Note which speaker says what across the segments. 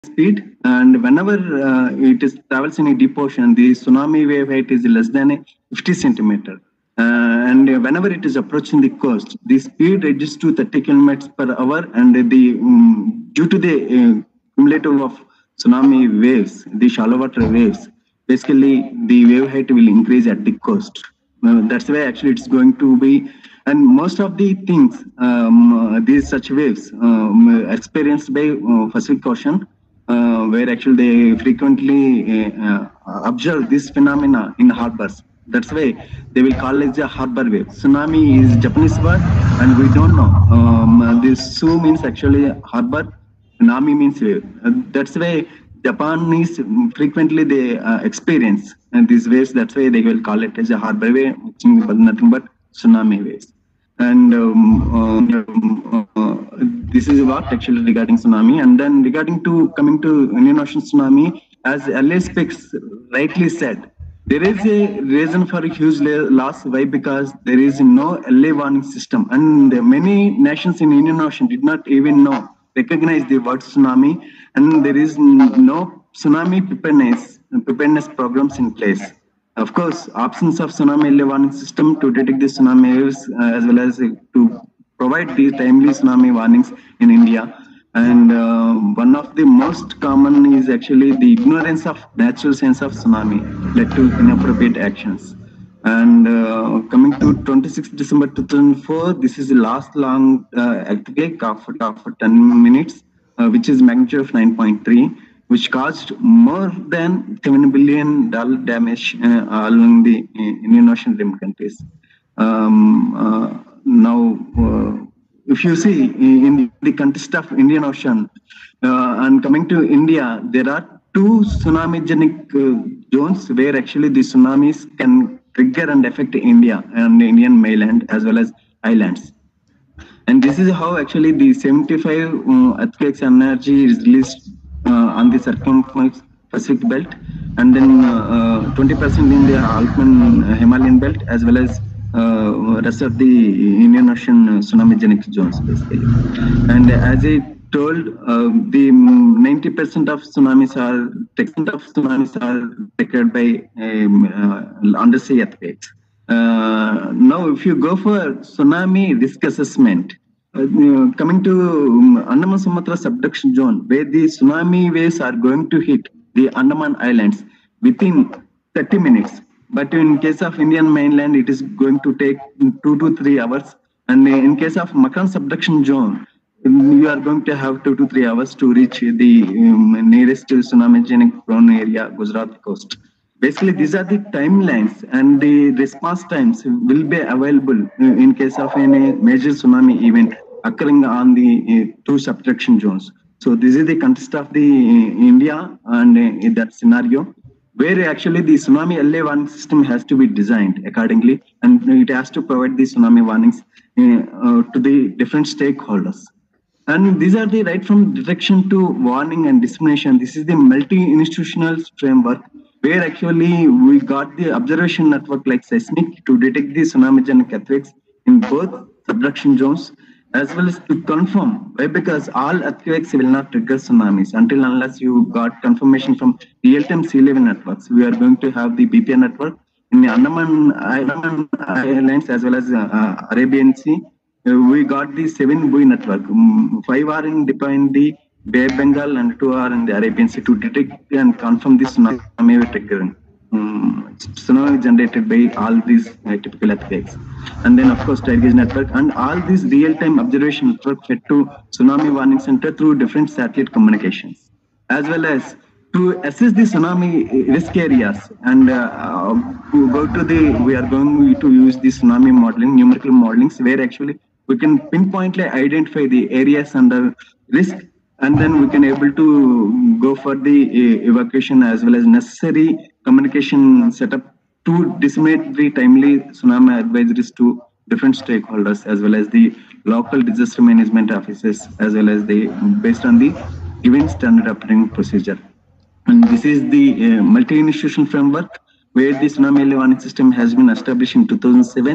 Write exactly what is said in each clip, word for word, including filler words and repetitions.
Speaker 1: speed, and whenever uh, it is travels in a deep ocean, the tsunami wave height is less than a fifty centimeter. Uh, and whenever it is approaching the coast, the speed reduces to thirty kilometers per hour, and the um, due to the uh, cumulative of tsunami waves, the shallow water waves, basically the wave height will increase at the coast. Uh, that's why actually it's going to be, and most of the things, um, uh, these such waves um, experienced by uh, Pacific Ocean, uh, where actually they frequently uh, uh, observe this phenomena in harbors. That's why they will call it a harbor wave. Tsunami is Japanese word, and we don't know. Um, this su means actually harbor, Nami means wave. Uh, that's why Japanese frequently they uh, experience uh, these waves. That's why they will call it as a harbor wave, which is nothing but tsunami waves. And um, um, uh, this is what actually regarding tsunami. And then regarding to coming to Indian Ocean tsunami, as L A Specs rightly said, there is a reason for a huge loss. Why? Because there is no L A warning system, and many nations in Indian Ocean did not even know recognize the word tsunami, and there is no tsunami preparedness preparedness programs in place. Of course, absence of tsunami early warning system to detect the tsunami waves, uh, as well as uh, to provide the timely tsunami warnings in India. And uh, one of the most common is actually the ignorance of natural sense of tsunami led to inappropriate actions. And uh, coming to twenty-sixth December two thousand four, this is the last long uh, earthquake of, of ten minutes, uh, which is magnitude of nine point three, which caused more than seven billion dollars damage uh, along the uh, Indian Ocean rim countries. Um, uh, now, uh, if you see in the context of Indian Ocean, uh, and coming to India, there are two tsunami-genic uh, zones where actually the tsunamis can trigger and affect India and the Indian mainland as well as islands. And this is how actually the seventy-five uh, earthquakes energy is released uh, on the circumference Pacific belt, and then uh, twenty percent in the Alpine Himalayan belt, as well as uh, rest of the Indian Ocean tsunami-genic zones, basically. And as I told, uh, the ninety percent of tsunamis are percent of tsunamis are triggered by um, uh, undersea earthquakes. Uh, now, if you go for tsunami risk assessment, uh, coming to um, Andaman Sumatra subduction zone, where the tsunami waves are going to hit the Andaman Islands within thirty minutes. But in case of Indian mainland, it is going to take two to three hours. And in case of Makran subduction zone, you are going to have two to three hours to reach the um, nearest tsunami-genic prone area, Gujarat coast. Basically, these are the timelines, and the response times will be available in case of any major tsunami event occurring on the uh, two subduction zones. So this is the context of the uh, India and uh, that scenario, where actually the tsunami L A warning system has to be designed accordingly, and it has to provide the tsunami warnings uh, uh, to the different stakeholders. And these are the right from detection to warning and dissemination. This is the multi-institutional framework where actually we got the observation network like seismic to detect the tsunami-genic earthquakes in both subduction zones, as well as to confirm. Why? Because all earthquakes will not trigger tsunamis until unless you got confirmation from real-time sea level networks. We are going to have the B P N network in the Andaman, Andaman Islands as well as uh, Arabian Sea. Uh, we got the seven buoy network. Um, five are in deploy in the Bay of Bengal and two are in the Arabian Sea to detect and confirm the tsunami triggering. Um, tsunami generated by all these uh, typical earthquakes. And then, of course, Tiger Gauge network and all these real-time observation network fed to tsunami warning center through different satellite communications, as well as to assess the tsunami risk areas and uh, uh, go to the, we are going to use the tsunami modeling, numerical modelings, where actually we can pinpointly identify the areas under risk, and then we can able to go for the uh, evacuation as well as necessary communication setup to disseminate the timely tsunami advisories to different stakeholders as well as the local disaster management offices, as well as the based on the given standard operating procedure. And this is the uh, multi-institutional framework where the tsunami early warning system has been established in two thousand seven,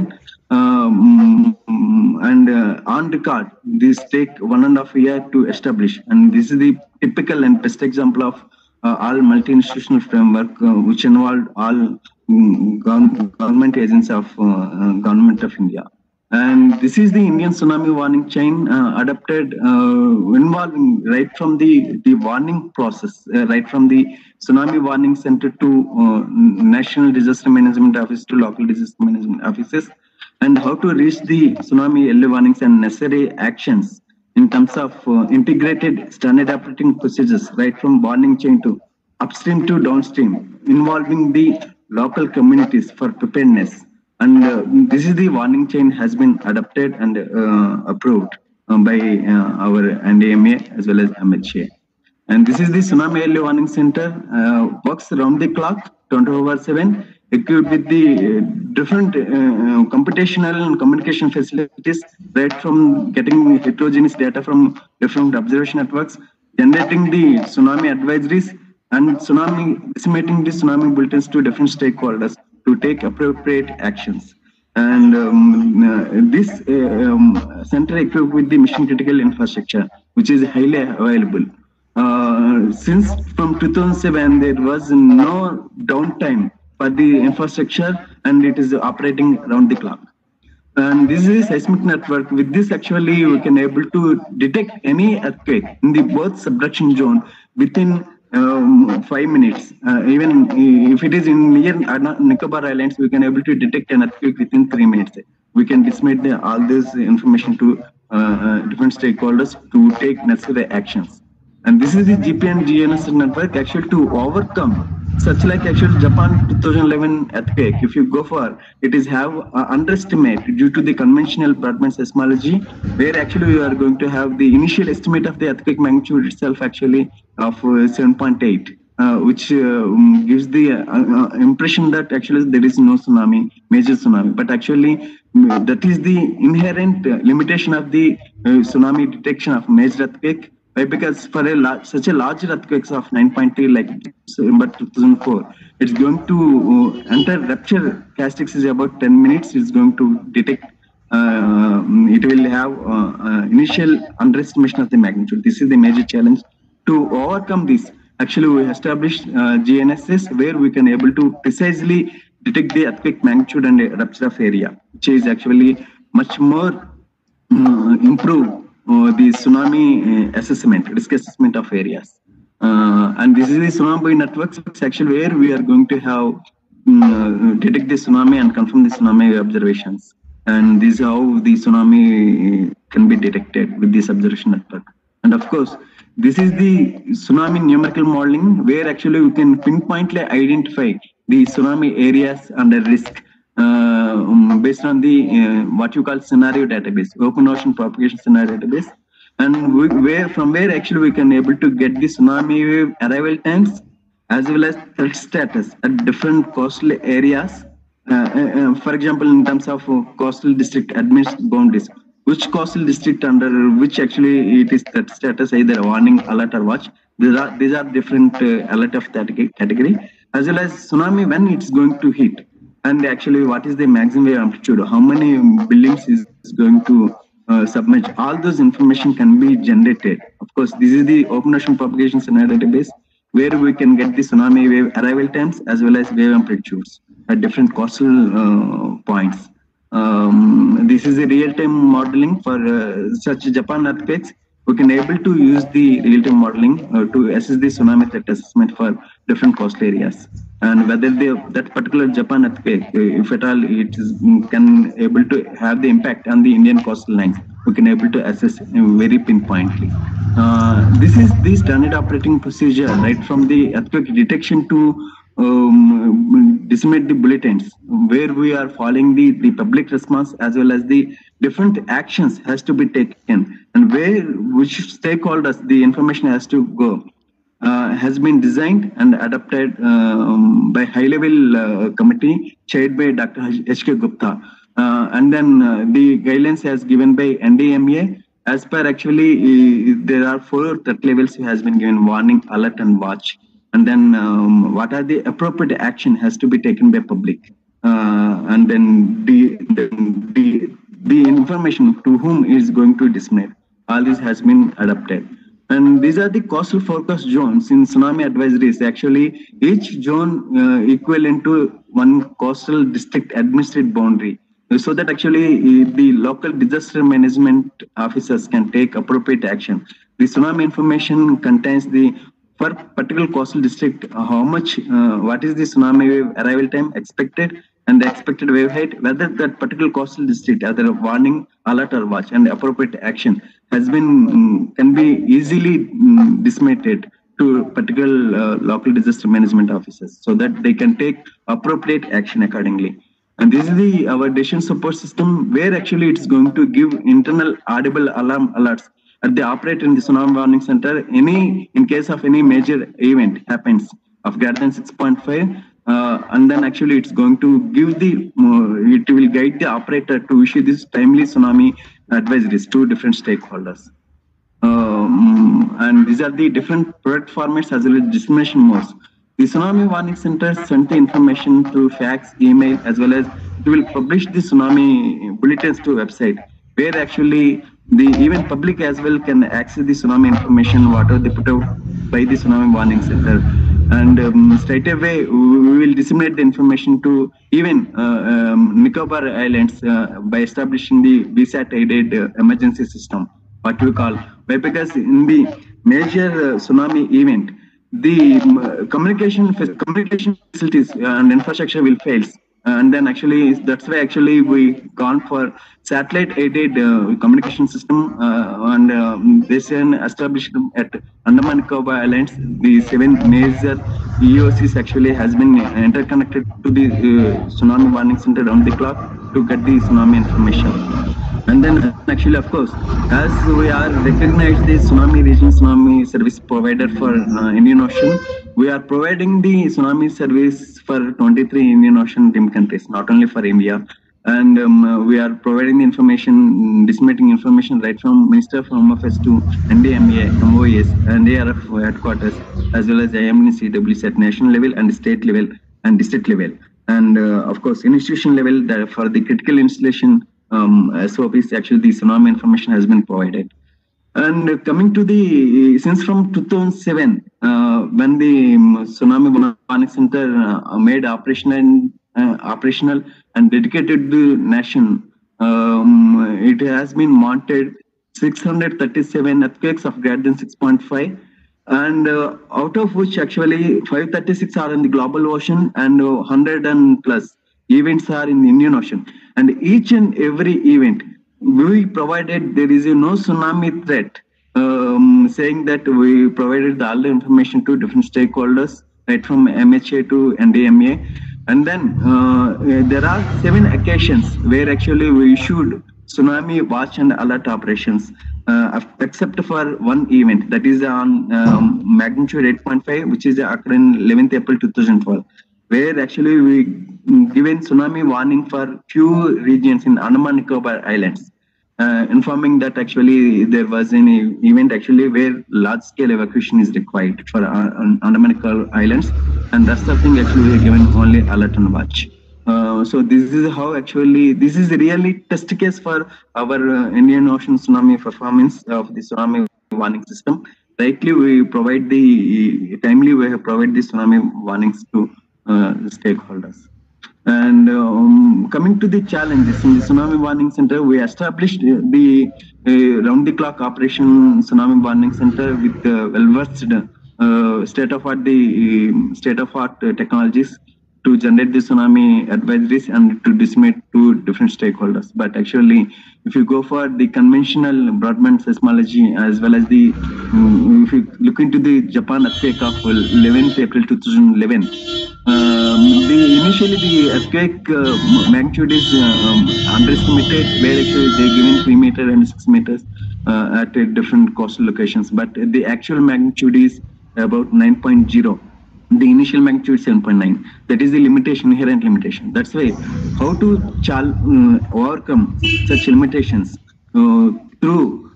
Speaker 1: Um, and uh, on record, this take one and a half year to establish. And this is the typical and best example of uh, all multi-institutional framework, uh, which involved all um, government agents of uh, uh, government of India. And this is the Indian tsunami warning chain uh, adapted, uh, involving right from the, the warning process, uh, right from the tsunami warning center to uh, National Disaster Management Office to local disaster management offices, and how to reach the tsunami early warnings and necessary actions in terms of uh, integrated standard operating procedures, right from warning chain to upstream to downstream, involving the local communities for preparedness. And uh, this is the warning chain has been adopted and uh, approved uh, by uh, our N D M A as well as M H A. And this is the Tsunami Early Warning Center, uh, works around the clock, twenty-four by seven, equipped with the uh, different uh, computational and communication facilities, right from getting heterogeneous data from different observation networks, generating the tsunami advisories, and tsunami disseminating the tsunami bulletins to different stakeholders to take appropriate actions. And um, uh, this uh, um, center equipped with the mission critical infrastructure, which is highly available. Uh, since from two thousand seven, there was no downtime for the infrastructure, and it is operating around the clock. And this is a seismic network. With this, actually, we can able to detect any earthquake in the both subduction zone within um, five minutes. Uh, even if it is in near Nicobar Islands, we can able to detect an earthquake within three minutes. We can disseminate the, all this information to uh, different stakeholders to take necessary actions. And this is the G P and G N S S network actually to overcome such like actually Japan two thousand eleven earthquake. If you go for it, is have uh, underestimate due to the conventional Bradman seismology, where actually you are going to have the initial estimate of the earthquake magnitude itself actually of uh, seven point eight, uh, which uh, um, gives the uh, uh, impression that actually there is no tsunami, major tsunami. But actually uh, that is the inherent uh, limitation of the uh, tsunami detection of major earthquake. Right, because for a large, such a large earthquakes of nine point three like December two thousand four, it's going to uh, enter rupture castix is about ten minutes. It's going to detect. Uh, it will have uh, uh, initial underestimation of the magnitude. This is the major challenge. To overcome this, actually we established uh, G N S S where we can able to precisely detect the earthquake magnitude and the rupture of area, which is actually much more uh, improved. Uh, the tsunami uh, assessment, risk assessment of areas. Uh, and this is the tsunami networks, actually where we are going to have um, uh, detect the tsunami and confirm the tsunami observations. And this is how the tsunami can be detected with this observation network. And of course, this is the tsunami numerical modeling where actually we can pinpointly identify the tsunami areas under risk. Uh, um, based on the uh, what you call scenario database, open ocean propagation scenario database, and we, where from where actually we can able to get the tsunami wave arrival times as well as threat status at different coastal areas. Uh, uh, for example, in terms of uh, coastal district administrative boundaries, which coastal district under which actually it is threat status, either warning, alert, or watch. These are these are different uh, alert of that category, as well as tsunami when it's going to hit. And actually, what is the maximum wave amplitude? How many buildings is going to uh, submerge? All those information can be generated. Of course, this is the open ocean propagation scenario database where we can get the tsunami wave arrival times as well as wave amplitudes at different coastal uh, points. Um, this is a real-time modeling for uh, such Japan earthquakes. We can able to use the real-time modeling uh, to assess the tsunami threat assessment for different coastal areas. And whether they, that particular Japan earthquake, if at all it is, can able to have the impact on the Indian coastal lines, we can able to assess very pinpointly. Uh, this is the standard operating procedure, right from the earthquake detection to um, disseminate the bulletins, where we are following the, the public response as well as the different actions has to be taken, and where which stakeholders the information has to go. Uh, has been designed and adopted uh, um, by high-level uh, committee chaired by Doctor H K Gupta. Uh, and then uh, the guidelines has given by N D M A. As per actually, uh, there are four threat levels has been given: warning, alert, and watch. And then um, what are the appropriate action has to be taken by public. uh, and then the, the the the information to whom is going to disseminate. All this has been adapted. And these are the coastal focus zones in tsunami advisories. Actually, each zone uh, equivalent to one coastal district administrative boundary, so that actually uh, the local disaster management officers can take appropriate action. The tsunami information contains the for particular coastal district uh, how much, uh, what is the tsunami wave arrival time expected, and the expected wave height, whether that particular coastal district either a warning, alert, or watch, and appropriate action has been um, can be easily um, disseminated to particular uh, local disaster management officers, so that they can take appropriate action accordingly. And this is the our decision support system, where actually it's going to give internal audible alarm alerts at the operator in the tsunami warning center. Any in case of any major event happens of greater than six point five, uh, and then actually it's going to give the uh, it will guide the operator to issue this timely tsunami advisories to different stakeholders. Um, and these are the different product formats as well as dissemination modes. The tsunami warning center sent the information through fax, email, as well as it will publish the tsunami bulletins to website, where actually the even public as well can access the tsunami information, whatever they put out by the tsunami warning center. And um, straight away we will disseminate the information to even uh, um, Nicobar Islands uh, by establishing the V SAT aided uh, emergency system, what we call. Why? Because in the major uh, tsunami event, the um, communication communication facilities and infrastructure will fail. And then actually that's why actually we gone for satellite aided uh, communication system, uh, and um, this is established at Andaman Nicobar Islands. The seven major E O Cs actually has been interconnected to the uh, tsunami warning center around the clock to get the tsunami information. And then actually, of course, as we are recognized the tsunami region tsunami service provider for uh, Indian Ocean, we are providing the tsunami service for twenty-three Indian Ocean rim countries, not only for India. And um, we are providing the information, disseminating information right from Minister of Home Affairs to N D M A, M O E S, and A R F headquarters, as well as I M N C W C at national level and state level and district level. And uh, of course, institution level, that for the critical installation um, S O Ps, actually the tsunami information has been provided. And coming to the, since from two thousand seven, uh, when the Tsunami Warning Center uh, made operational, uh, operational and dedicated to the nation, um, it has been mounted six hundred thirty-seven earthquakes of greater than six point five, and uh, out of which actually five hundred thirty-six are in the global ocean, and uh, one hundred and plus events are in the Indian Ocean. And each and every event, we provided there is a no tsunami threat, um, saying that we provided all the information to different stakeholders, right from M H A to N D M A. And then uh, there are seven occasions where actually we issued tsunami watch and alert operations, uh, except for one event that is on um, magnitude eight point five, which is occurred in eleventh April two thousand twelve, where actually we given tsunami warning for few regions in Andaman Nicobar Islands, uh, informing that actually there was an event actually where large scale evacuation is required for uh, Andaman Nicobar Islands, and that's the thing actually we are given only alert and watch. Uh, so this is how actually, this is really test case for our uh, Indian Ocean tsunami performance of the tsunami warning system. Rightly, we provide the, timely we have provided the tsunami warnings to uh, stakeholders. And um, coming to the challenges in the Tsunami Warning Center, we established the uh, round-the-clock operation Tsunami Warning Center with uh, well-versed uh, state-of-art the uh, state-of-art uh, technologies to generate the tsunami advisories and to disseminate to different stakeholders. But actually, if you go for the conventional broadband seismology, as well as the, um, if you look into the Japan earthquake of eleventh April two thousand eleven, um, the initially the earthquake uh, magnitude is uh, um, underestimated, where actually they're given three meter and six meters uh, at uh, different coastal locations, but the actual magnitude is about nine point zero. The initial magnitude seven point nine. That is the limitation, inherent limitation. That's why how to chal uh, overcome such limitations uh, through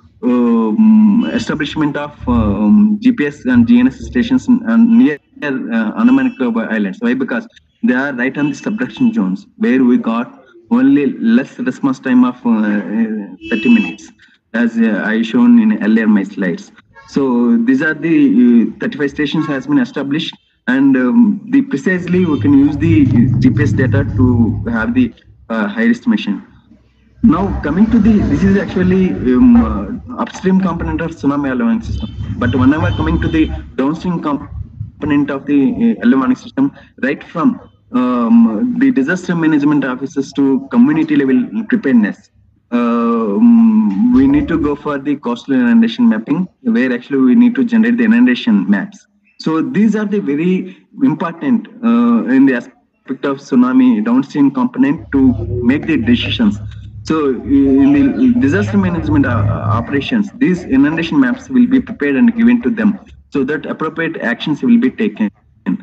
Speaker 1: um, establishment of um, G P S and G N S S stations uh, near uh, Andaman Nicobar Islands. Why? Because they are right on the subduction zones where we got only less response time of uh, thirty minutes, as uh, I shown in earlier my slides. So these are the uh, thirty-five stations has been established, and um, the precisely we can use the G P S data to have the uh, high estimation. Now coming to the, this is actually um, uh, upstream component of tsunami early warning system. But whenever coming to the downstream component of the uh, early warning system, right from um, the disaster management officers to community level preparedness, um, we need to go for the coastal inundation mapping, where actually we need to generate the inundation maps. So these are the very important uh, in the aspect of tsunami downstream component to make the decisions. So in the disaster management uh, operations, these inundation maps will be prepared and given to them so that appropriate actions will be taken.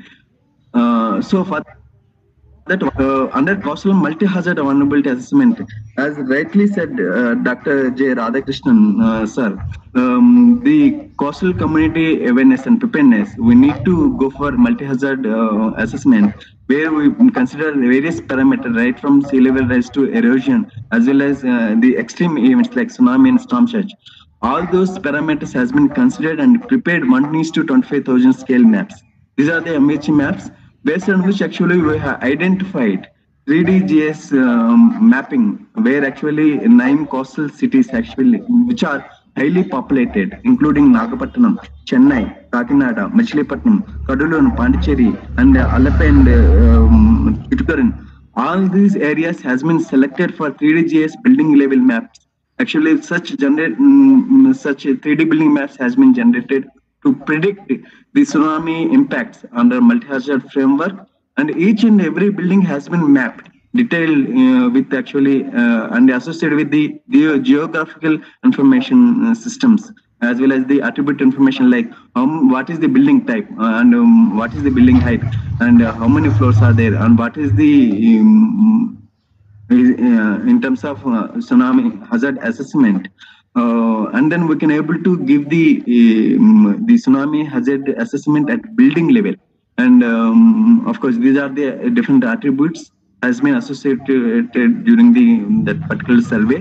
Speaker 1: Uh, so for that, uh, under coastal multi-hazard vulnerability assessment, as rightly said uh, Doctor J. Radhakrishnan, uh, sir, um, the coastal community awareness and preparedness, we need to go for multi-hazard uh, assessment, where we consider various parameters, right from sea level rise to erosion, as well as uh, the extreme events like tsunami and storm surge. All those parameters has been considered and prepared one needs to twenty-five thousand scale maps. These are the M H E maps based on which actually we have identified three D G S um, mapping, where actually nine coastal cities actually, which are highly populated, including Nagapattinam, Chennai, Kakinada, Machilipatnam, Kaduluru, Pondicherry, and uh, Alleppey and uh, um, Thoothukudi. All these areas has been selected for three D G S building level maps. Actually, such generate um, such three D building maps has been generated to predict the tsunami impacts under multi-hazard framework, and each and every building has been mapped, detailed uh, with actually uh, and associated with the, the geographical information uh, systems, as well as the attribute information like um, what is the building type uh, and um, what is the building height, and uh, how many floors are there, and what is the um, uh, in terms of uh, tsunami hazard assessment. Uh, and then we can able to give the um, the tsunami hazard assessment at building level, and um, of course these are the different attributes has been associated during the that particular survey.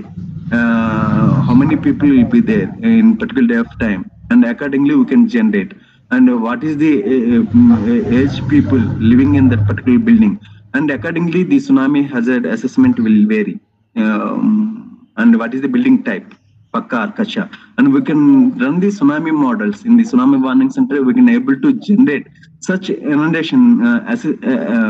Speaker 1: Uh, how many people will be there in particular day of time, and accordingly we can generate. And uh, what is the uh, age people living in that particular building, and accordingly the tsunami hazard assessment will vary. Um, and what is the building type? Pakka or Kacha, and we can run the tsunami models in the tsunami warning center. We can able to generate such inundation uh, as uh,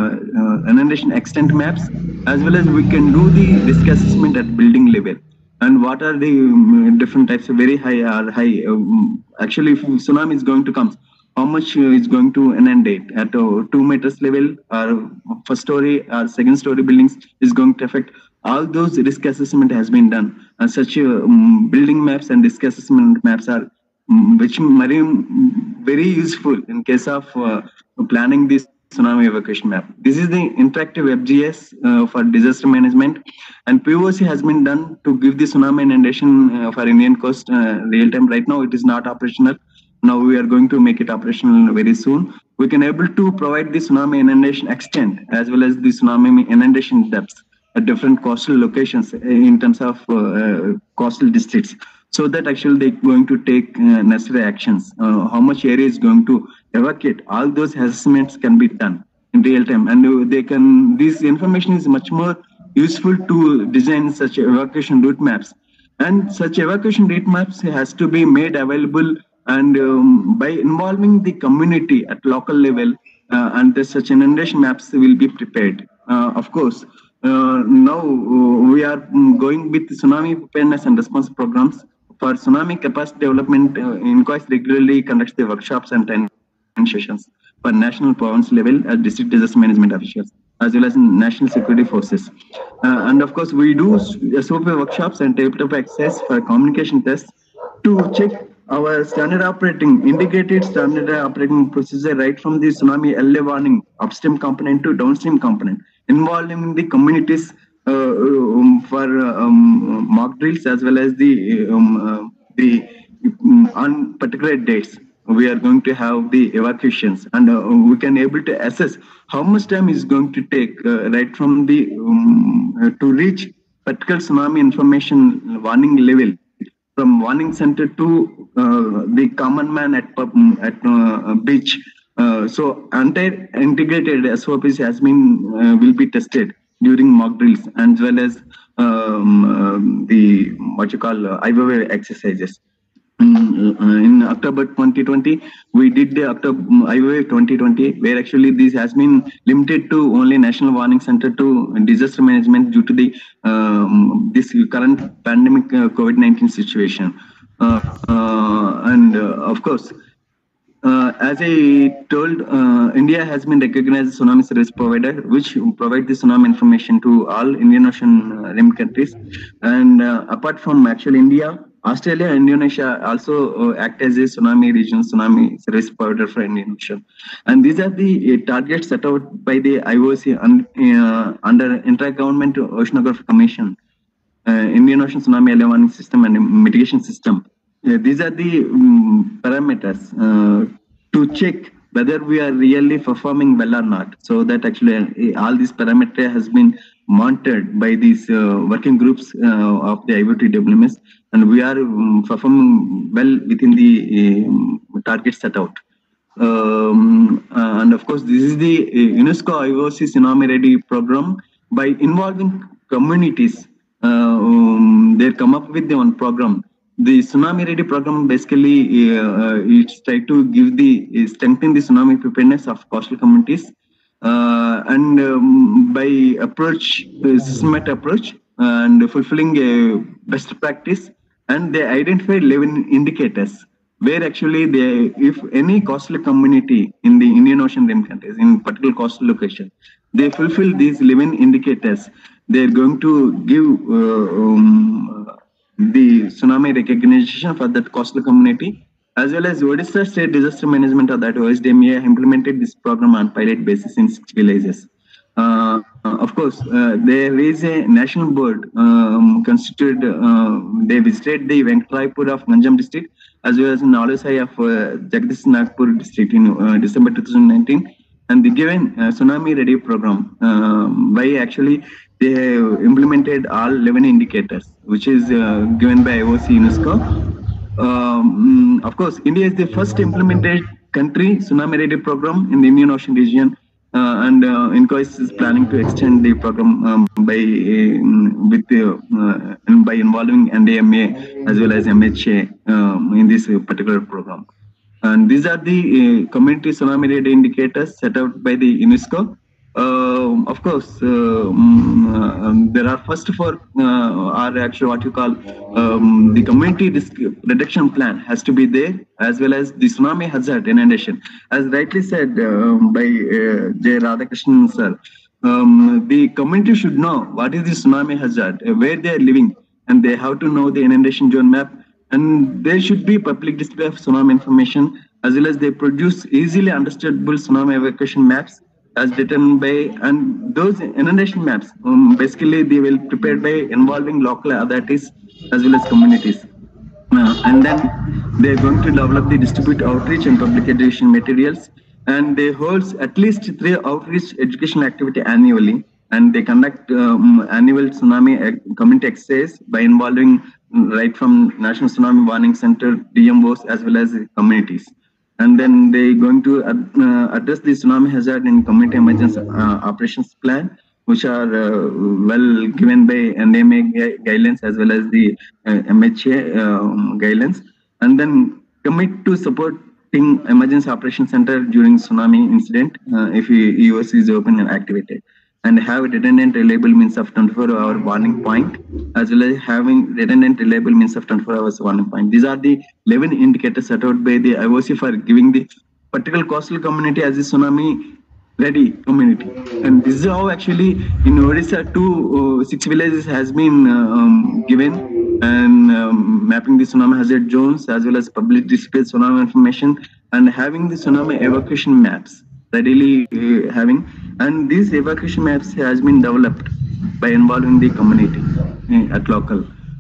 Speaker 1: uh, inundation extent maps, as well as we can do the risk assessment at building level. And what are the um, different types of very high or high? Um, actually, if tsunami is going to come, how much uh, is going to inundate at uh, two meters level, or first story or second story buildings is going to affect. All those risk assessment has been done, and such uh, um, building maps and risk assessment maps are um, which are very useful in case of uh, planning this tsunami evacuation map. This is the interactive F G S uh, for disaster management, and P O C has been done to give the tsunami inundation uh, for Indian coast uh, real time. Right now, it is not operational. Now we are going to make it operational very soon. We can able to provide the tsunami inundation extent as well as the tsunami inundation depths at different coastal locations in terms of uh, uh, coastal districts, so that actually they're going to take uh, necessary actions. Uh, how much area is going to evacuate? All those assessments can be done in real time, and they can. This information is much more useful to design such evacuation route maps, and such evacuation route maps has to be made available, and um, by involving the community at local level, uh, and the such inundation maps will be prepared. Uh, of course. Uh, now uh, we are going with tsunami preparedness and response programs. For tsunami capacity development, uh, INCOIS regularly conducts the workshops and training sessions for national province level as district disaster management officials, as well as national security forces. Uh, and of course, we do S O P workshops and tabletop exercise for communication tests to check our standard operating, integrated standard operating procedure, right from the tsunami early warning upstream component to downstream component, involving the communities uh, um, for um, mock drills as well as the um, uh, the um, on particular dates. we are going to have the evacuations, and uh, we can able to assess how much time is going to take uh, right from the um, uh, to reach particular tsunami information warning level from warning center to uh, the common man at pub, at uh, beach. Uh, so entire integrated S O Ps has been uh, will be tested during mock drills as well as um, um, the what you call uh, I V A exercises. In, uh, in October twenty twenty, we did the October I V A twenty twenty, where actually this has been limited to only National Warning Center to disaster management due to the um, this current pandemic uh, COVID nineteen situation. Uh, uh, and uh, of course, uh, as I told, uh, India has been recognized as a tsunami service provider, which provide the tsunami information to all Indian Ocean uh, rim countries. And uh, apart from actually India, Australia and Indonesia also uh, act as a tsunami region, tsunami service provider for Indian Ocean. And these are the uh, targets set out by the I O C un, uh, under Inter-Governmental Oceanography Commission, uh, Indian Ocean Tsunami Early Warning System and Mitigation System. Uh, these are the um, parameters uh, to check whether we are really performing well or not. So that actually uh, all these parameters has been monitored by these uh, working groups uh, of the I O T W M S, and we are um, performing well within the um, targets set out. Um, uh, and of course, this is the uh, UNESCO I O C Tsunami Ready program. By involving communities, uh, um, they come up with the one program. The Tsunami Ready program basically uh, uh, it's try to give the uh, strengthen the tsunami preparedness of coastal communities, uh, and um, by approach uh, systematic approach and fulfilling a best practice, and they identified eleven indicators where actually they, if any coastal community in the Indian Ocean rim countries in particular coastal location, they fulfill these eleven indicators, they're going to give uh, um, the tsunami recognition for that coastal community, as well as Odisha State Disaster Management of that O S D M A implemented this program on pilot basis in six villages. Uh, of course, uh, there is a national board um, constituted. Uh, they visited the Venkatraipur of Ganjam district as well as Nalusai of uh, Jagdish Nagpur district in uh, December two thousand nineteen, and the given uh, Tsunami Ready program um, by actually they have implemented all eleven indicators, which is uh, given by I O C UNESCO. Um, of course, India is the first implemented country Tsunami Ready program in the Indian Ocean region, uh, and uh, INCOIS is planning to extend the program um, by uh, with uh, uh, by involving N D M A as well as M H A um, in this particular program. And these are the uh, community tsunami ready indicators set out by the UNESCO. Uh, of course, uh, um, there are first four uh, are actually what you call um, the community risk reduction plan has to be there, as well as the tsunami hazard inundation. As rightly said um, by uh, J. Radhakrishnan sir, um, the community should know what is the tsunami hazard, uh, where they are living, and they have to know the inundation zone map. And there should be public display of tsunami information, as well as they produce easily understandable tsunami evacuation maps as determined by, and those inundation maps, um, basically they will prepared by involving local authorities as well as communities. Uh, and then they're going to develop the distribute outreach and public education materials, and they hold at least three outreach educational activity annually, and they conduct um, annual tsunami community exercise by involving right from National Tsunami Warning Center, D M Os, as well as communities. And then they're going to uh, address the tsunami hazard in community emergency uh, operations plan, which are uh, well given by N D M A guidelines as well as the uh, M H A um, guidelines. And then commit to supporting emergency operations center during tsunami incident uh, if E O C is open and activated, and have a redundant reliable means of twenty-four hour warning point, as well as having redundant reliable means of twenty-four hours warning point. These are the eleven indicators set out by the I O C for giving the particular coastal community as a tsunami ready community. And this is how actually in Odisha two, uh, six villages has been uh, um, given, and um, mapping the tsunami hazard zones as well as public display tsunami information, and having the tsunami evacuation maps readily uh, having. And these evacuation maps has been developed by involving the community uh, at local.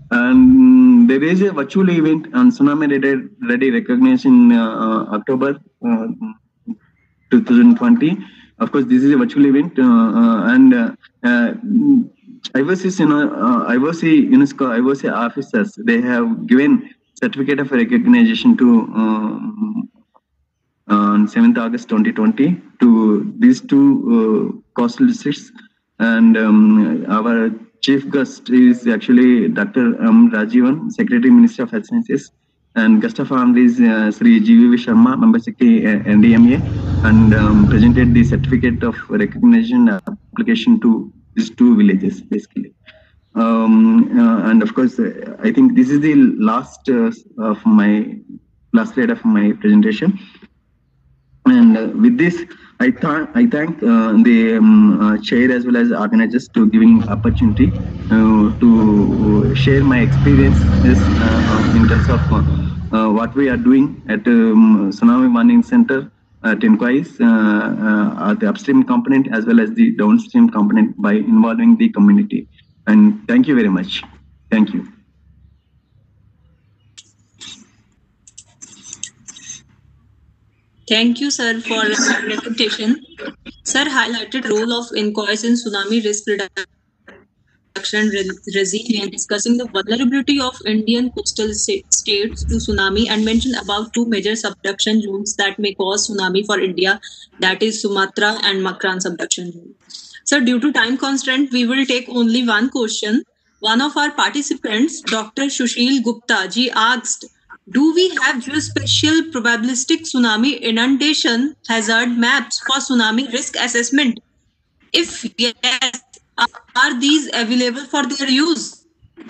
Speaker 1: And there is a virtual event on tsunami ready, ready recognition in uh, October uh, twenty twenty. Of course, this is a virtual event, uh, uh, and uh, uh, I O C, you know, uh, I O C, UNESCO, I O C officers, they have given certificate of recognition to um, on seventh August twenty twenty to these two uh, coastal districts, and um, our chief guest is actually Doctor M. Rajivan, Secretary Minister of Health Sciences, and guest of honor is uh, Sri G V V Sharma, Member Secretary uh, N D M A, and um, presented the certificate of recognition application to these two villages, basically. Um, uh, and of course, uh, I think this is the last uh, of my last slide of my presentation. And uh, with this, I, th I thank uh, the um, uh, chair as well as organizers to giving opportunity uh, to share my experiences uh, in terms of uh, uh, what we are doing at um, Tsunami Warning Center at inquiries, uh, uh, the upstream component as well as the downstream component by involving the community. And thank you very much. Thank you.
Speaker 2: Thank you, sir, for the presentation. Sir highlighted role of inquiries in tsunami risk reduction and re resilience, discussing the vulnerability of Indian coastal states to tsunami, and mentioned about two major subduction zones that may cause tsunami for India, that is Sumatra and Makran subduction zone. Sir, due to time constraint, we will take only one question. One of our participants, Doctor Sushil Gupta ji, asked, do we have geospatial probabilistic tsunami inundation hazard maps for tsunami risk assessment? If yes, are these available for their use?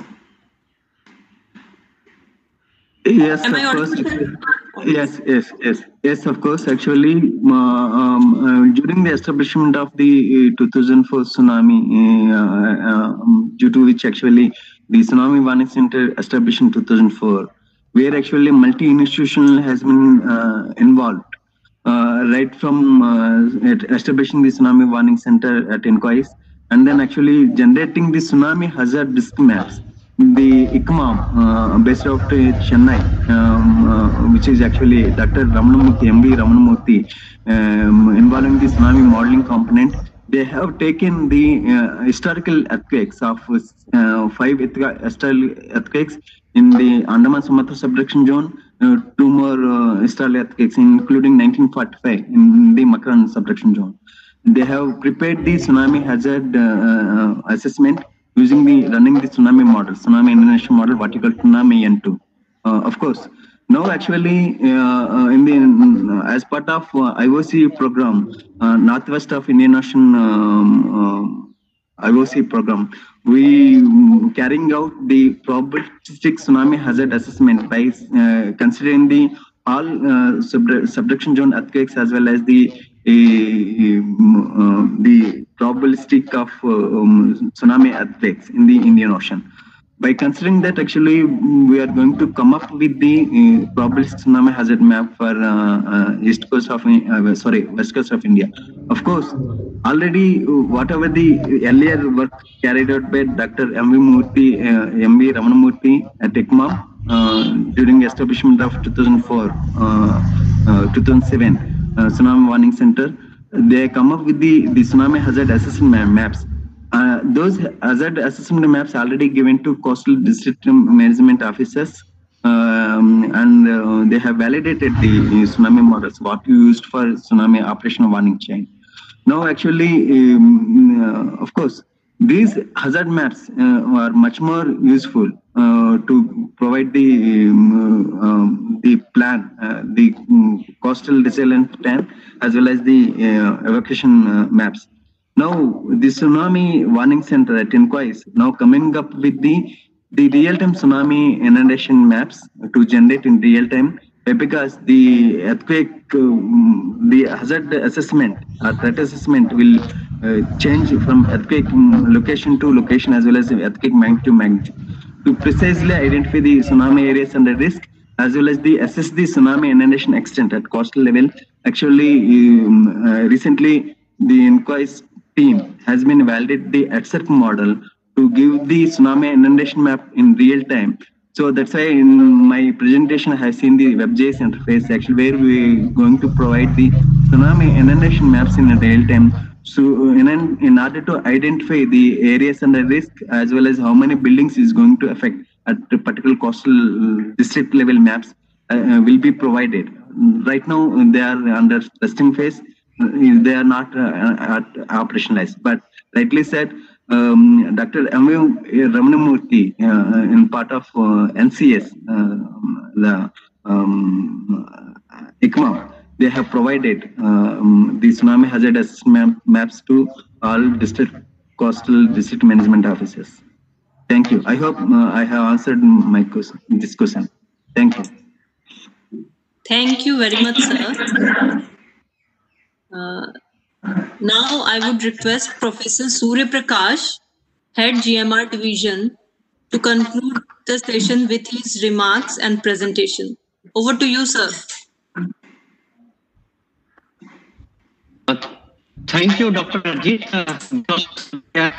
Speaker 1: Yes, Am of I course. Yes, yes, yes, yes. Of course. Actually, uh, um, uh, during the establishment of the uh, two thousand four tsunami, uh, uh, due to which actually the Tsunami Warning Center established in two thousand four, where actually multi-institutional has been uh, involved, uh, right from uh, establishing the Tsunami Warning Center at inquiries, and then actually generating the tsunami hazard risk maps. The I C M A, uh, based out of Chennai, um, uh, which is actually Doctor Ramanamurthy, M V Ramanamurthy, um, involving the tsunami modeling component. They have taken the uh, historical earthquakes of uh, five historical earthquakes in the Andaman Sumatra subduction zone, uh, two more uh, historical earthquakes, including nineteen forty-five in the Makran subduction zone. They have prepared the tsunami hazard uh, uh, assessment using the running the tsunami model, tsunami inundation model, what you call tsunami N two. Uh, of course, now actually uh, in the uh, as part of uh, I O C program, uh, Northwest of Indian Ocean um, uh, I O C program, we um, carrying out the probabilistic tsunami hazard assessment by uh, considering the all uh, subduction zone earthquakes as well as the uh, the probabilistic of uh, um, tsunami earthquakes in the Indian Ocean. By considering that, actually, we are going to come up with the uh, probabilistic tsunami hazard map for uh, uh, east coast of uh, sorry west coast of India. Of course, already uh, whatever the earlier work carried out by Doctor M V Murthy, uh, M V Ramanamurthy at I C M A uh, during establishment of two thousand four, uh, uh, two thousand seven uh, Tsunami Warning Center, they come up with the the tsunami hazard assessment maps. Uh, those hazard assessment maps already given to coastal district management officers, um, and uh, they have validated the uh, tsunami models, what you used for tsunami operational warning chain. Now, actually, um, uh, of course, these hazard maps uh, are much more useful uh, to provide the um, um, the plan, uh, the um, coastal resilience plan, as well as the uh, evacuation uh, maps. Now, the Tsunami Warning Center at inquiries now coming up with the, the real-time tsunami inundation maps to generate in real time, because the earthquake, uh, the hazard assessment or threat assessment will uh, change from earthquake location to location as well as earthquake magnitude to magnitude to precisely identify the tsunami areas under risk as well as the assess the tsunami inundation extent at coastal level. Actually, um, uh, recently the inquiries team has been validated the ETSERP model to give the tsunami inundation map in real time. So that's why in my presentation, I have seen the WebJS interface actually where we are going to provide the tsunami inundation maps in real time. So in, in order to identify the areas under risk as well as how many buildings is going to affect at the particular coastal district level maps uh, will be provided. Right now they are under testing phase. They are not uh, operationalized, but rightly said, um, Doctor M V Ramanamurthy, uh, in part of uh, N C S, uh, the um, I C M A, they have provided um, the tsunami hazard assessment maps to all district coastal district management officers. Thank you. I hope uh, I have answered my question, this question. Thank you.
Speaker 2: Thank you very much, sir. Uh, now I would request Professor Surya Prakash, Head G M R Division, to conclude the session with his remarks and presentation. Over to you, sir.
Speaker 3: Uh, thank you, Doctor Ajit. Uh,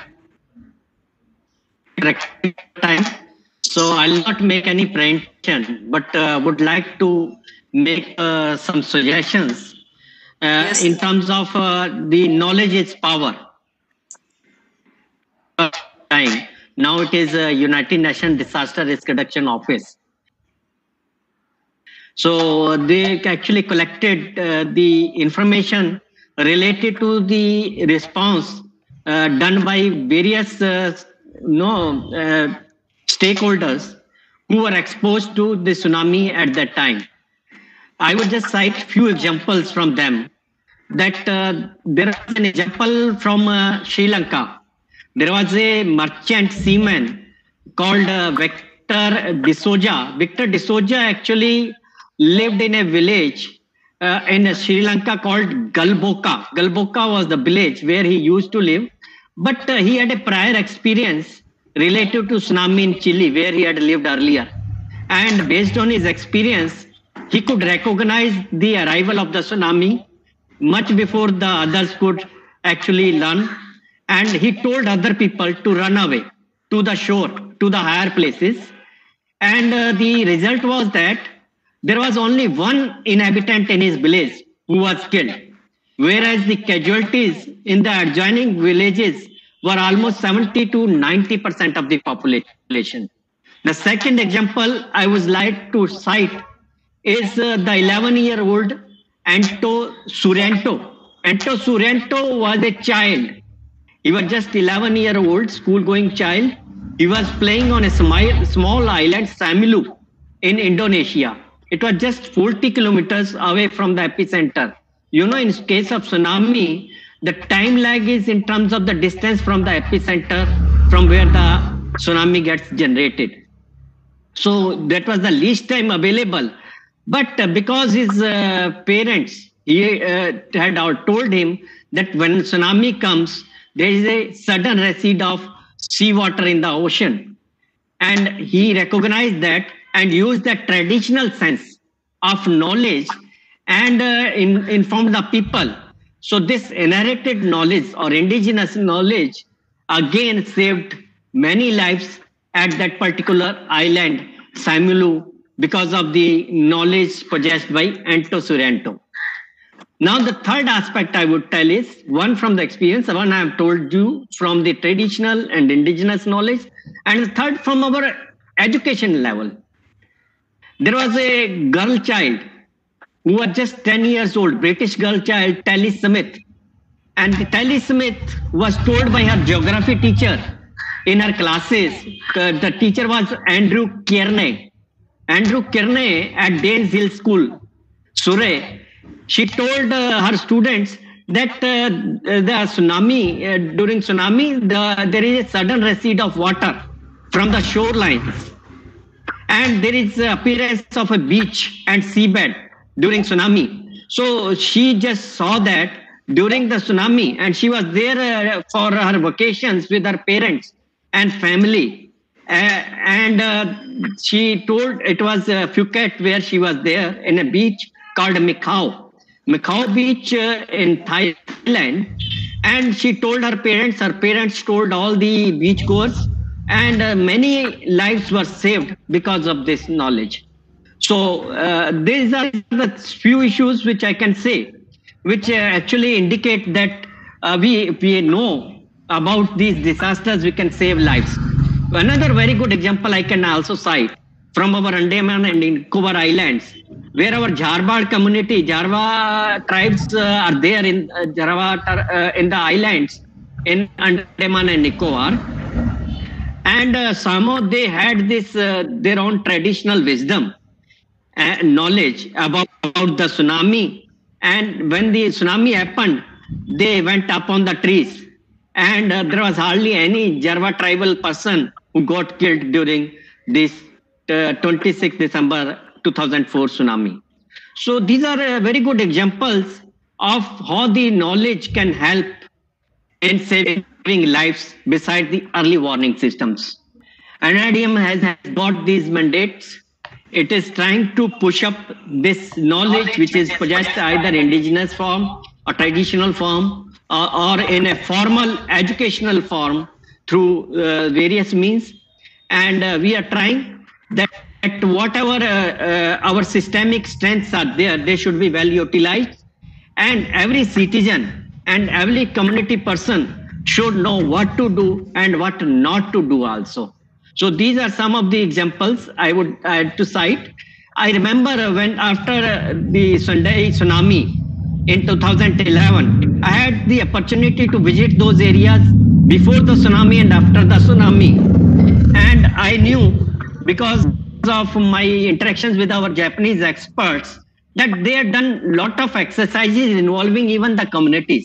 Speaker 3: time. So I'll not make any presentation, but uh, would like to make uh, some suggestions uh, yes. in terms of uh, the knowledge is power. Time. Now it is a United Nations Disaster Risk Reduction Office. So they actually collected uh, the information related to the response uh, done by various uh, no, uh, stakeholders who were exposed to the tsunami at that time. I would just cite few examples from them. That uh, there is an example from uh, Sri Lanka. There was a merchant seaman called uh, Victor D'Souza. Victor D'Souza actually lived in a village uh, in Sri Lanka called Gulboka. Gulboka was the village where he used to live. But uh, he had a prior experience related to tsunami in Chile, where he had lived earlier. And based on his experience, he could recognize the arrival of the tsunami much before the others could actually learn. And he told other people to run away to the shore, to the higher places. And uh, the result was that there was only one inhabitant in his village who was killed, whereas the casualties in the adjoining villages were almost seventy to ninety percent of the population. The second example I would like to cite is uh, the eleven-year-old Anto Sorrento. Anto Sorrento was a child. He was just eleven-year-old school-going child. He was playing on a small island, Samilu, in Indonesia. It was just forty kilometers away from the epicenter. You know, in case of tsunami, the time lag is in terms of the distance from the epicenter, from where the tsunami gets generated. So that was the least time available. But uh, because his uh, parents he, uh, had told him that when tsunami comes, there is a sudden recede of seawater in the ocean. And he recognized that and used the traditional sense of knowledge and uh, in, informed the people. So this inherited knowledge or indigenous knowledge again saved many lives at that particular island, Samilu, because of the knowledge possessed by Anto Sorrento. Now the third aspect I would tell is one from the experience, one I have told you from the traditional and indigenous knowledge, and the third from our education level. There was a girl child who was just ten years old, British girl child, Tally Smith. And Tally Smith was told by her geography teacher in her classes, uh, the teacher was Andrew Kearney. Andrew Kearney at Danes Hill School, Surrey. She told uh, her students that uh, the tsunami, uh, during tsunami, the, there is a sudden recede of water from the shorelines. And there is the appearance of a beach and seabed during tsunami. So she just saw that during the tsunami, and she was there uh, for her vacations with her parents and family. Uh, and uh, she told it was uh, Phuket where she was there in a beach called Mikau. Mikau Beach uh, in Thailand. And she told her parents, her parents told all the beachgoers, and uh, many lives were saved because of this knowledge. So uh, these are the few issues which I can say, which uh, actually indicate that uh, we we know about these disasters, we can save lives. Another very good example I can also cite from our Andaman and Nicobar Islands, where our Jharwad community, Jarwa tribes uh, are there in uh, Jarwa uh, in the islands in Andaman and Nicobar, and uh, somehow they had this uh, their own traditional wisdom and knowledge about, about the tsunami. And when the tsunami happened, they went up on the trees, and uh, there was hardly any Jarwa tribal person who got killed during this uh, twenty-sixth December two thousand four tsunami. So these are uh, very good examples of how the knowledge can help in saving lives beside the early warning systems. N I D M has, has got these mandates. It is trying to push up this knowledge, which is possessed either indigenous form or traditional form, or, or in a formal educational form through uh, various means. And uh, we are trying that whatever uh, uh, our systemic strengths are there, they should be well utilized. And every citizen and every community person should know what to do and what not to do also. So these are some of the examples I would add to cite. I remember when after the Sendai tsunami in two thousand eleven, I had the opportunity to visit those areas before the tsunami and after the tsunami. And I knew, because of my interactions with our Japanese experts, that they had done a lot of exercises involving even the communities,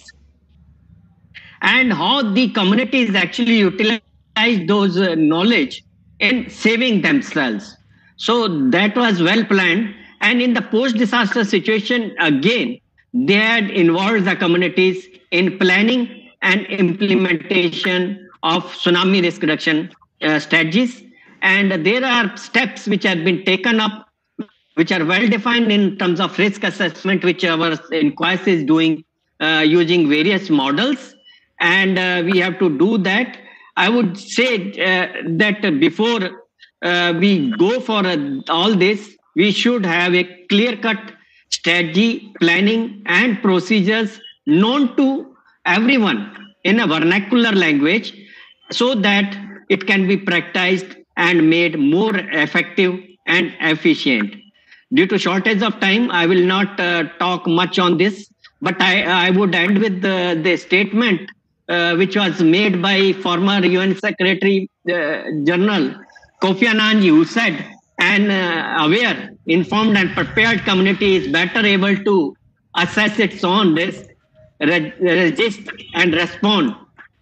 Speaker 3: and how the communities actually utilize those uh, knowledge in saving themselves. So that was well planned. And in the post-disaster situation, again, they had involved the communities in planning and implementation of tsunami risk reduction uh, strategies. And there are steps which have been taken up, which are well defined in terms of risk assessment, which our inquest is doing uh, using various models. And uh, we have to do that. I would say uh, that before uh, we go for uh, all this, we should have a clear-cut strategy, planning, and procedures known to everyone in a vernacular language, so that it can be practiced and made more effective and efficient. Due to shortage of time, I will not uh, talk much on this, but I, I would end with the, the statement Uh, which was made by former U N Secretary uh, General Kofi Annan, who said, an uh, aware, informed and prepared community is better able to assess its own risk, re- resist and respond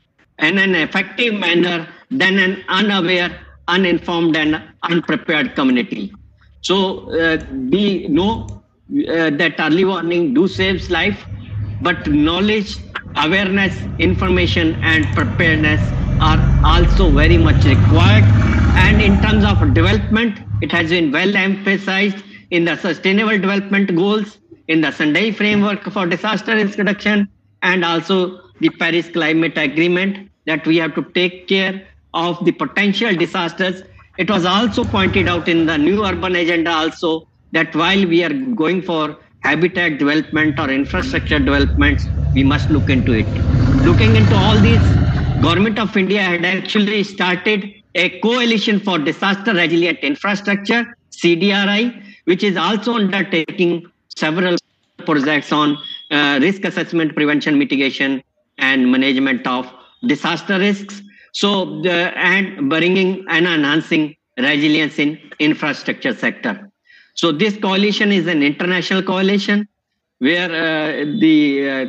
Speaker 3: in an effective manner than an unaware, uninformed and unprepared community. So uh, we know uh, that early warning do saves life, but knowledge, awareness, information, and preparedness are also very much required. And in terms of development, it has been well emphasized in the Sustainable Development Goals, in the Sendai Framework for Disaster Risk Reduction, and also the Paris Climate Agreement, that we have to take care of the potential disasters. It was also pointed out in the New Urban Agenda also that while we are going for habitat development or infrastructure developments, we must look into it. Looking into all these, Government of India had actually started a coalition for disaster resilient infrastructure, C D R I, which is also undertaking several projects on uh, risk assessment, prevention, mitigation, and management of disaster risks. So, the, and bringing and enhancing resilience in infrastructure sector. So this coalition is an international coalition where uh, the uh,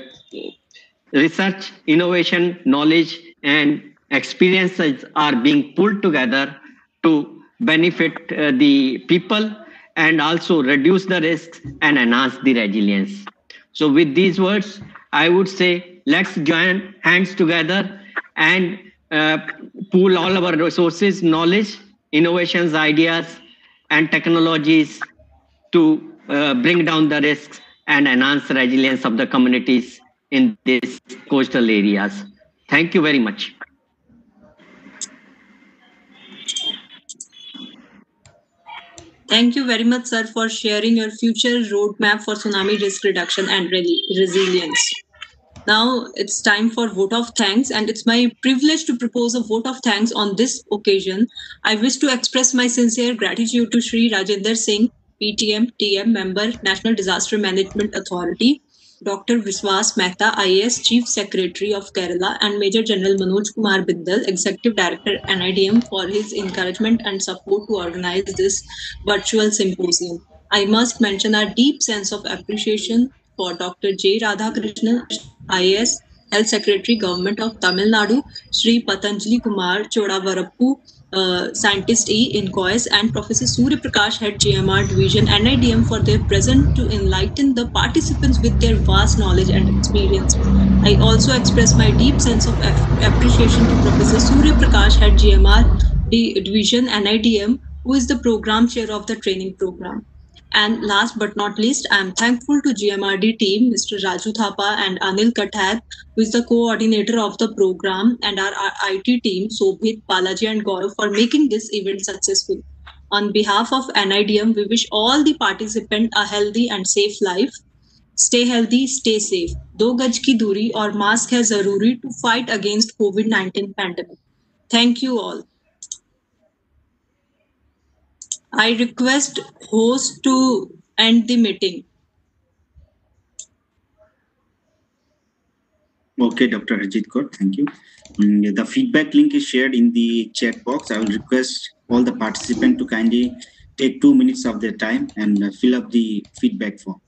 Speaker 3: research, innovation, knowledge, and experiences are being pulled together to benefit uh, the people and also reduce the risks and enhance the resilience. So with these words, I would say, let's join hands together and uh, pool all our resources, knowledge, innovations, ideas, and technologies to uh, bring down the risks and enhance resilience of the communities in these coastal areas. Thank you very much.
Speaker 2: Thank you very much, sir, for sharing your future roadmap for tsunami risk reduction and re- resilience. Now it's time for vote of thanks, and it's my privilege to propose a vote of thanks on this occasion. I wish to express my sincere gratitude to Shri Rajender Singh, P T M, T M member, National Disaster Management Authority, Doctor Viswas Mehta, I A S Chief Secretary of Kerala, and Major General Manoj Kumar Bindal, Executive Director, N I D M, for his encouragement and support to organize this virtual symposium. I must mention our deep sense of appreciation for Doctor J. Radhakrishnan, I A S Health Secretary, Government of Tamil Nadu, Sri Patanjali Kumar Chodavarappu, uh, Scientist E, Incois, and Professor Surya Prakash, Head G M R Division, N I D M, for their presence to enlighten the participants with their vast knowledge and experience. I also express my deep sense of ap- appreciation to Professor Surya Prakash, Head G M R D- Division, N I D M, who is the program chair of the training program. And last but not least, I am thankful to G M R D team, Mister Raju Thapa and Anil Kathar, who is the coordinator of the program, and our I T team, Sobhit, Balaji, and Gaurav, for making this event successful. On behalf of N I D M, we wish all the participants a healthy and safe life. Stay healthy, stay safe. दो गज की दूरी और mask है जरूरी to fight against COVID nineteen pandemic. Thank you all. I request host to end the meeting.
Speaker 4: Okay, Doctor Harjeet Kaur, thank you. Mm, the feedback link is shared in the chat box. I will request all the participants to kindly take two minutes of their time and uh, fill up the feedback form.